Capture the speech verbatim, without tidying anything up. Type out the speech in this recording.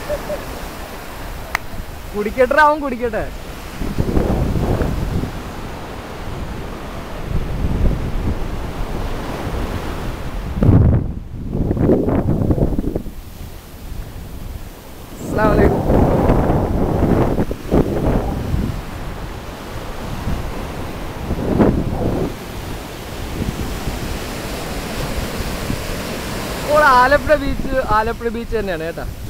കുടിക്കട്ടെ, അവൻ കുടിക്കട്ടെ. അസ്സലാമു അലൈക്കും. ഇപ്പോൾ ആലപ്പുഴ ബീച്ച് ആലപ്പുഴ ബീച്ച് തന്നെയാണ് കേട്ടോ.